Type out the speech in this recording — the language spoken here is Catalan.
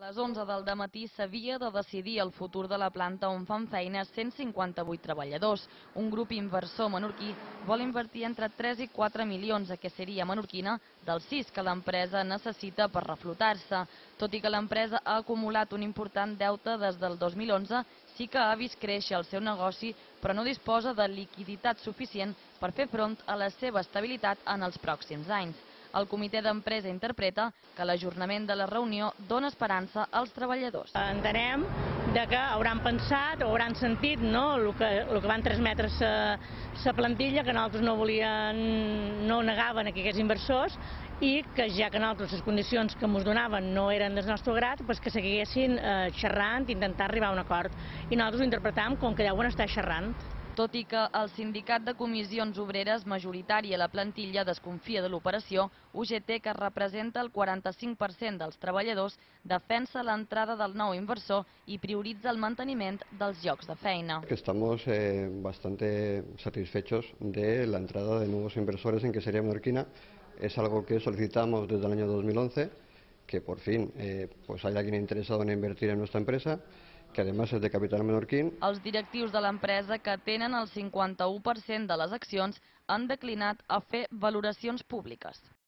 les 11 del dematí s'havia de decidir el futur de la planta on fan feina 158 treballadors. Un grup inversor menorquí vol invertir entre 3 i 4 milions a queseria menorquina dels 6 que l'empresa necessita per reflotar-se. Tot i que l'empresa ha acumulat un important deute des del 2011, sí que ha vist créixer el seu negoci, però no disposa de liquiditat suficient per fer front a la seva estabilitat en els pròxims anys. El comitè d'empresa interpreta que l'ajornament de la reunió dona esperança als treballadors. Entenem que hauran pensat o hauran sentit el que van transmetre la plantilla, que nosaltres no negaven que aquests inversors i que ja que nosaltres les condicions que ens donaven no eren del nostre grat, que seguissin xerrant, intentar arribar a un acord. I nosaltres ho interpretam com que ja ho van estar xerrant. Tot i que el sindicat de comissions obreres majoritari a la plantilla desconfia de l'operació, UGT, que representa el 45% dels treballadors, defensa l'entrada del nou inversor i prioritza el manteniment dels llocs de feina. Estamos bastante satisfechos de la entrada de nuevos inversores en quesería menorquina. Es algo que solicitamos desde el año 2011, que por fin hay alguien interesado en invertir en nuestra empresa, que además es de capital menorquín. Els directius de l'empresa, que tenen el 51% de les accions, han declinat a fer valoracions públiques.